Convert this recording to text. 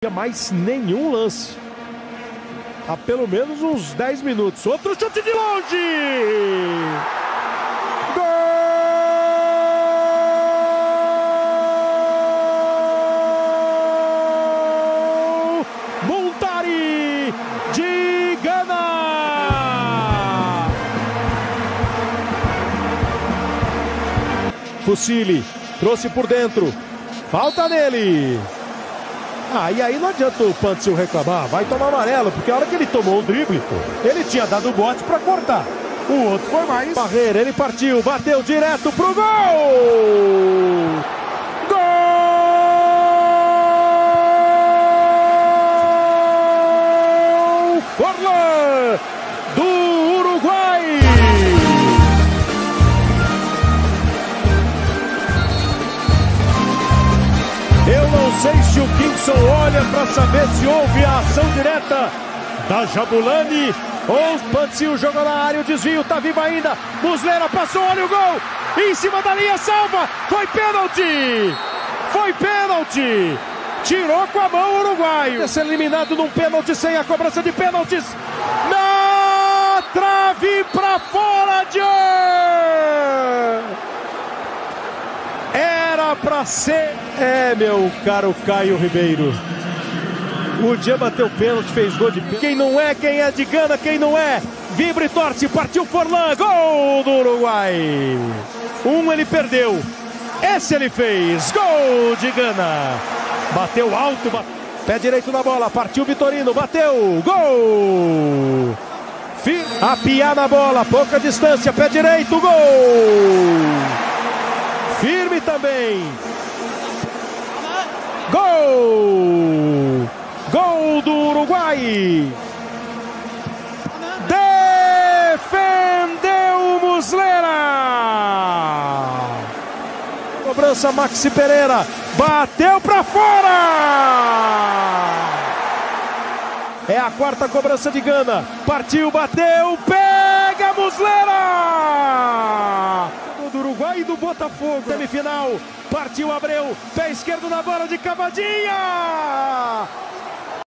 Mais nenhum lance. Há pelo menos uns 10 minutos. Outro chute de longe! Gol! Montari de Gana! Fusilli trouxe por dentro. Falta nele. E aí não adianta o Panciu reclamar, vai tomar amarelo, porque a hora que ele tomou o drible, ele tinha dado o bote para cortar. O outro foi mais. Barreira, ele partiu, bateu direto pro gol! Gol! Forlan do Uruguai! Eu não sei se o Kingston olha para saber se houve a ação direta da Jabulani ou o Panciu jogou na área, o desvio tá vivo ainda. Muslera passou, olha o gol! Em cima da linha, salva! Foi pênalti! Foi pênalti! Tirou com a mão o uruguaio. Vai ser eliminado num pênalti sem a cobrança de pênaltis. Na trave para fora de... Era pra ser... meu caro Caio Ribeiro. O dia bateu pênalti, fez gol de pênalti. Quem não é, quem é de Gana, quem não é. Vibra e torce, partiu Forlan. Gol do Uruguai. Ele perdeu. Esse ele fez. Gol de Gana. Bateu alto, pé direito na bola. Partiu Vitorino, bateu. Gol. Apiar na bola, pouca distância, pé direito, gol. Firme também. Gol! Gol do Uruguai! Defendeu Muslera! Cobrança Maxi Pereira. Bateu para fora! É a quarta cobrança de Gana. Partiu, bateu, pega Muslera! Do Uruguai e do Botafogo. Semifinal. Partiu Abreu. Pé esquerdo na bola de cavadinha.